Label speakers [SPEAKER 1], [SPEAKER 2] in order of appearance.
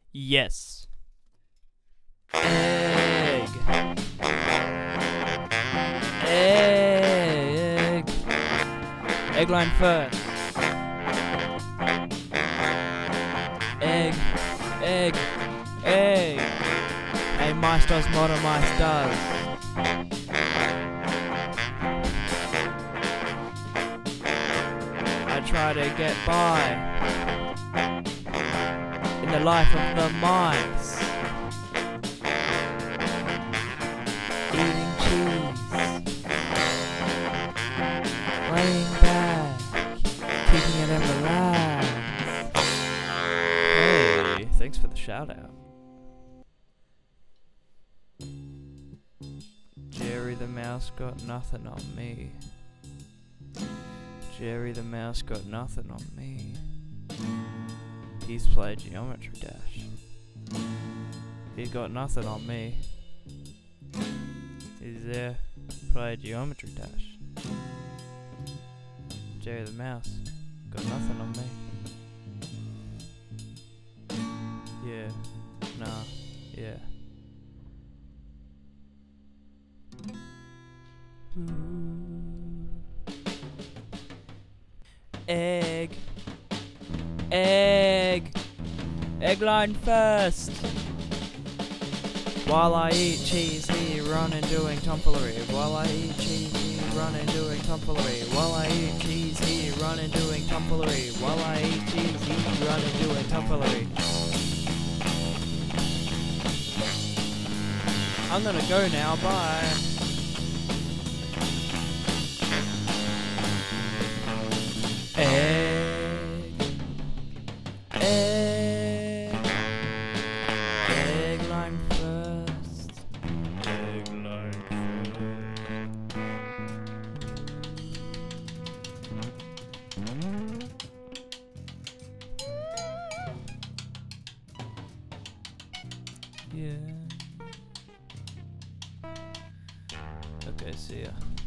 [SPEAKER 1] Yes. Egg. Egg. Egg line first. Egg. Egg. Egg. A MiceDoes mod on MiceDoes. I try to get by in the life of the mice. Eating cheese, laying back, keeping it in relax. Hey, thanks for the shout out. Jerry the mouse got nothing on me. Jerry the mouse got nothing on me. He's played Geometry Dash. He's got nothing on me. He's there, played Geometry Dash. Jerry the mouse got nothing on me. Yeah, nah, yeah. Egg. Egg. Egg line first. While I eat cheese, he running doing tomfoolery. While I eat cheese, he running doing tomfoolery. While I eat cheese, he running doing tomfoolery. While I eat cheese, he running doing tomfoolery. I'm gonna go now, bye. Egg. Egg. Egg line first. Egg line first. Yeah. Okay, see ya.